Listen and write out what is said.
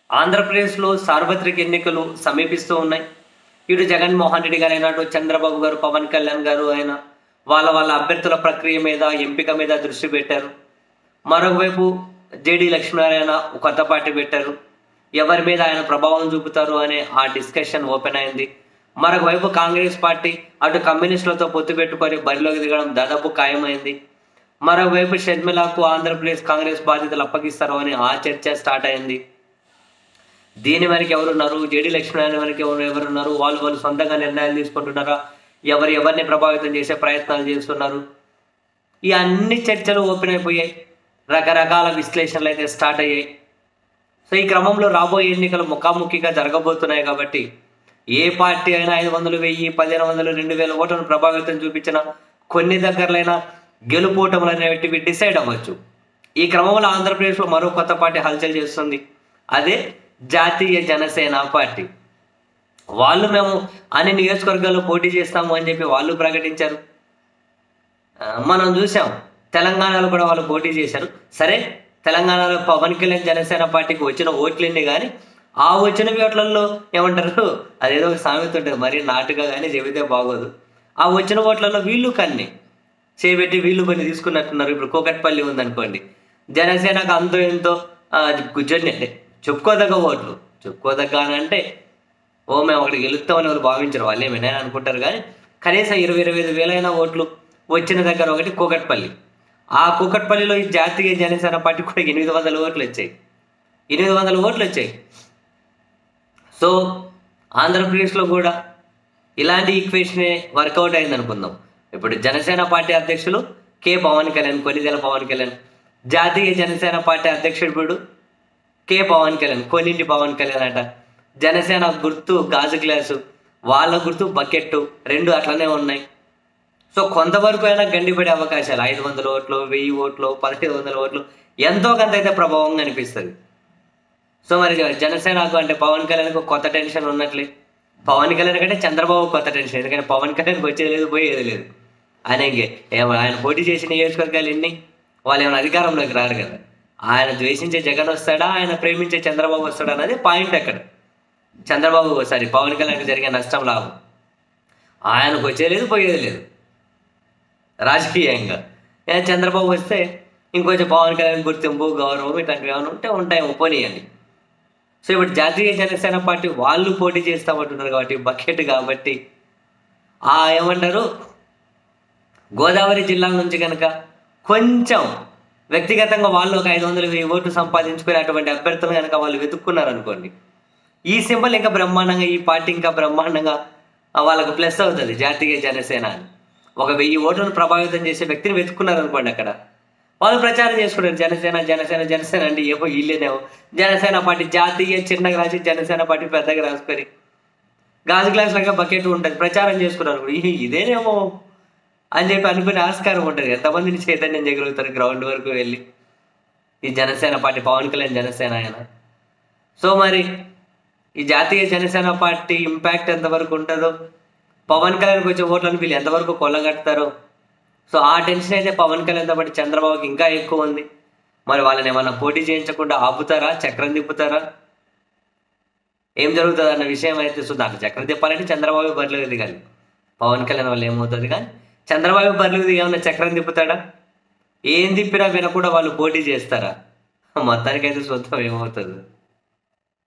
ఆంధ్రప్రదేశ్లో సార్వత్రిక ఎన్నికలు సమీపిస్తూ ఉన్నాయి. ఇటు జగన్మోహన్ రెడ్డి గారైనా, అటు చంద్రబాబు గారు, పవన్ కళ్యాణ్ గారు అయినా వాళ్ళ అభ్యర్థుల ప్రక్రియ మీద, ఎంపిక మీద దృష్టి పెట్టారు. మరోవైపు జేడీ లక్ష్మీనారాయణ కొత్త పార్టీ పెట్టారు. ఎవరి మీద ఆయన ప్రభావం చూపుతారు అనే ఆ డిస్కషన్ ఓపెన్ అయింది. మరొకవైపు కాంగ్రెస్ పార్టీ అటు కమ్యూనిస్టులతో పొత్తు పెట్టుకొని బరిలోకి దిగడం దాదాపు ఖాయమైంది. మరోవైపు షర్మిలకు ఆంధ్రప్రదేశ్ కాంగ్రెస్ బాధ్యతలు అప్పగిస్తారు అని ఆ చర్చ స్టార్ట్ అయింది. దీని వెనక ఎవరున్నారు, జేడీ లక్ష్మీనారాయణ వెనక ఎవరున్నారు, వాళ్ళు సొంతంగా నిర్ణయాలు తీసుకుంటున్నారా, ఎవరిని ప్రభావితం చేసే ప్రయత్నాలు చేస్తున్నారు, ఈ అన్ని చర్చలు ఓపెన్ అయిపోయాయి. రకరకాల విశ్లేషణలు అయితే స్టార్ట్ అయ్యాయి. సో ఈ క్రమంలో రాబోయే ఎన్నికలు ముఖాముఖిగా జరగబోతున్నాయి కాబట్టి ఏ పార్టీ అయినా 500, 1000, 1500, 2000 ఓట్లను ప్రభావితం చూపించిన కొన్ని దగ్గరలైనా గెలుపోటములు అనేటివి డిసైడ్ అవ్వచ్చు. ఈ క్రమంలో ఆంధ్రప్రదేశ్లో మరో కొత్త పార్టీ హల్చల్ చేస్తుంది. అదే జాతీయ జనసేన పార్టీ. వాళ్ళు మేము అన్ని నియోజకవర్గాల్లో పోటీ చేస్తాము అని చెప్పి వాళ్ళు ప్రకటించారు. మనం చూసాం తెలంగాణలో కూడా వాళ్ళు పోటీ చేశారు. సరే, తెలంగాణలో పవన్ కళ్యాణ్ జనసేన పార్టీకి వచ్చిన ఓట్లన్నీ కానీ ఆ వచ్చిన ఓట్లలో ఏమంటారు, అదేదో ఒక సామెత ఉంటుంది, మరీ నాటుగా కానీ చెబితే బాగోదు. ఆ వచ్చిన ఓట్లలో వీళ్ళు కన్ని చేపెట్టి వీళ్ళు కొన్ని తీసుకున్నట్టున్నారు. ఇప్పుడు కూకట్పల్లి ఉందనుకోండి, జనసేనకు అంతో ఎంతో గుజ్జని అంటే చెప్పుకోదగ్గ ఓట్లు, చెప్పుకోదగ్గ అని అంటే మేము ఒకటి గెలుస్తామని వాళ్ళు భావించరు, వాళ్ళు ఏమైనా అనుకుంటారు. కానీ కనీసం 20-25 వేలైన ఓట్లు వచ్చిన దగ్గర ఒకటి కూకట్పల్లి. ఆ కూకట్పల్లిలో ఈ జాతీయ జనసేన పార్టీ కూడా 800 ఓట్లు వచ్చాయి. 800 ఓట్లు వచ్చాయి. సో ఆంధ్రప్రదేశ్లో కూడా ఇలాంటి ఈక్వేషనే వర్కౌట్ అయింది అనుకుందాం. ఇప్పుడు జనసేన పార్టీ అధ్యక్షులు పవన్ కళ్యాణ్, కొన్నిదెల పవన్ కళ్యాణ్, జాతీయ జనసేన పార్టీ అధ్యక్షుడు పవన్ కళ్యాణ్, కొన్నింటి పవన్ కళ్యాణ్ అట. జనసేన గుర్తు గాజు గ్లాసు, వాళ్ళ గుర్తు బకెట్టు, రెండు అట్లనే ఉన్నాయి. సో కొంతవరకు అయినా గండిపడే అవకాశాలు 500 ఓట్లు, 1000 ఓట్లు, 1500 ఓట్లు ఎంతో కొంత అయితే ప్రభావం కనిపిస్తుంది. సో మరి జనసేనకు అంటే పవన్ కళ్యాణ్కు కొత్త టెన్షన్ ఉన్నట్లే. పవన్ కళ్యాణ్ కంటే చంద్రబాబు కొత్త టెన్షన్, ఎందుకంటే పవన్ కళ్యాణ్కి వచ్చేది లేదు, పోయేది లేదు. ఆయన పోటీ చేసిన నియోజకవర్గాలు ఎన్ని, వాళ్ళు ఏమైనా అధికారంలోకి రారు కదా. ఆయన ద్వేషించే జగన్ వస్తాడా, ఆయన ప్రేమించే చంద్రబాబు వస్తాడా అనేది పాయింట్. అక్కడ పవన్ కళ్యాణ్కి జరిగే నష్టం లాభం ఆయనకు వచ్చేది లేదు, పోయేది లేదు రాజకీయంగా. చంద్రబాబు వస్తే ఇంకొంచెం పవన్ కళ్యాణ్ గుర్తింపు, గౌరవం ఇట్లాంటివి ఏమైనా ఉంటే ఉంటాయేమో, పోనీయండి. సో ఇప్పుడు జాతీయ జనసేన పార్టీ వాళ్ళు పోటీ చేస్తామంటున్నారు కాబట్టి బకెట్ కాబట్టి ఏమంటారు, గోదావరి జిల్లా నుంచి కనుక కొంచెం వ్యక్తిగతంగా వాళ్ళు ఒక 500-1000 ఓట్లు సంపాదించుకునే అటువంటి అభ్యర్థులు కనుక వాళ్ళు వెతుక్కున్నారు అనుకోండి, ఈ సింబల్ ఇంకా బ్రహ్మాండంగా, ఈ పార్టీ ఇంకా బ్రహ్మాండంగా వాళ్ళకు ప్లస్ అవుతుంది. జాతీయ జనసేన అని ఒక 1000 ఓట్లను ప్రభావితం చేసే వ్యక్తిని వెతుక్కున్నారు అనుకోండి, అక్కడ వాళ్ళు ప్రచారం చేసుకుంటారు జనసేన జనసేన జనసేన అంటే ఏమో వీళ్ళేనేమో జనసేన పార్టీ జాతీయ చిన్నగా రాసి జనసేన పార్టీ పెద్దగా రాసుకొని గాజు గ్లాస్ లాగా బకెట్ ఉంటుంది, ప్రచారం చేసుకున్నారు. ఇదేనేమో అని చెప్పి అనుకునే ఆస్కారం ఉంటుంది. ఎంతమందిని చైతన్యం చేయగలుగుతారు గ్రౌండ్ వరకు వెళ్ళి ఈ జనసేన పార్టీ, పవన్ కళ్యాణ్ జనసేన ఆయన. సో మరి ఈ జాతీయ జనసేన పార్టీ ఇంపాక్ట్ ఎంతవరకు ఉంటుందో, పవన్ కళ్యాణ్కి వచ్చే ఓట్లను వీళ్ళు ఎంతవరకు కొల్లగడతారో, సో ఆ టెన్షన్ అయితే పవన్ కళ్యాణ్తో పాటు చంద్రబాబుకి ఇంకా ఎక్కువ ఉంది. మరి వాళ్ళని ఏమన్నా పోటీ చేయించకుండా ఆపుతారా, చక్రం తిప్పుతారా, ఏం జరుగుతుంది అన్న విషయం అయితే. సో దాంట్లో చక్రం తిప్పాలంటే చంద్రబాబు బరిలోకి దిగాలి. పవన్ కళ్యాణ్ వల్ల ఏమవుతుంది, కానీ చంద్రబాబు బరిలోకి దిగి ఏమన్నా చక్రం తిప్పుతాడా, ఏం తిప్పినా వినకుండా వాళ్ళు పోటీ చేస్తారా, మొత్తానికైతే చూద్దాం ఏమవుతుంది.